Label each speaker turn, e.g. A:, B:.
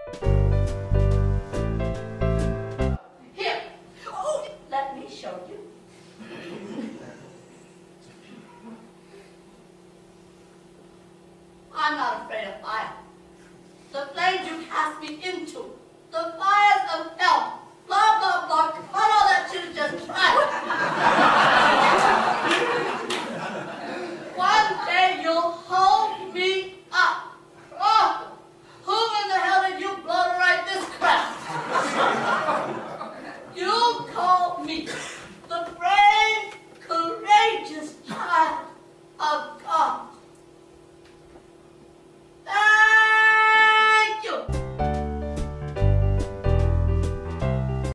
A: Here. Oh, let me show you. I'm not afraid of fire. The flames you cast me into, the fires of hell, blah, blah, blah, cut all that shit and just try it.